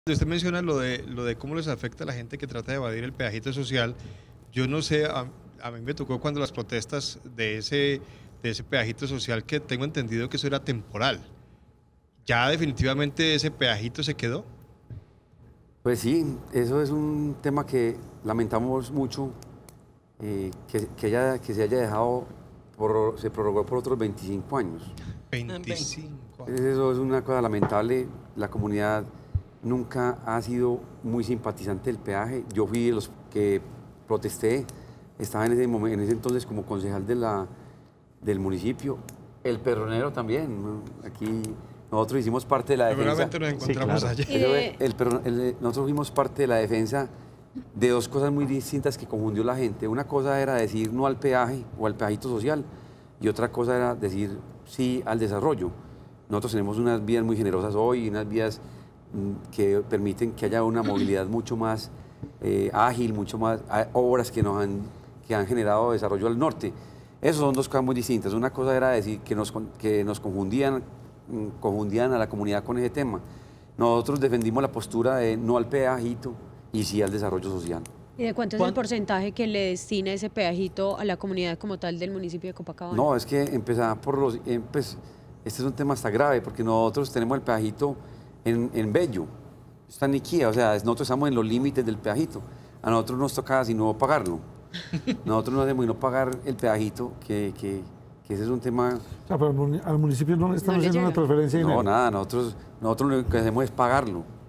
Usted menciona lo de cómo les afecta a la gente que trata de evadir el peajito social. Yo no sé, a mí me tocó cuando las protestas de ese peajito social, que tengo entendido que eso era temporal. ¿Ya definitivamente ese peajito se quedó? Pues sí, eso es un tema que lamentamos mucho, que se haya dejado, se prorrogó por otros 25 años. 25 años. Eso es una cosa lamentable. La comunidad nunca ha sido muy simpatizante del peaje. Yo fui de los que protesté, estaba en ese momento, en ese entonces como concejal del municipio. El Perronero también, ¿no? Aquí nosotros hicimos parte de la defensa. Seguramente nos encontramos allá. Nosotros fuimos parte de la defensa de dos cosas muy distintas que confundió la gente. Una cosa era decir no al peaje o al peajito social, y otra cosa era decir sí al desarrollo. Nosotros tenemos unas vías muy generosas hoy, unas vías que permiten que haya una movilidad mucho más ágil, mucho más obras que han generado desarrollo al norte. Esas son dos cosas muy distintas. Una cosa era decir que nos confundían a la comunidad con ese tema. Nosotros defendimos la postura de no al peajito y sí al desarrollo social. ¿Y de cuánto es el porcentaje que le destina ese peajito a la comunidad como tal del municipio de Copacabana? No, es que empezaba por los... pues, este es un tema hasta grave, porque nosotros tenemos el peajito en Bello, está en Iquía, o sea, nosotros estamos en los límites del peajito. A nosotros nos toca sino pagarlo. Nosotros no hacemos sino pagar el peajito, que ese es un tema... O sea, pero al municipio no le están haciendo una transferencia de dinero. No, nada, nosotros lo que hacemos es pagarlo.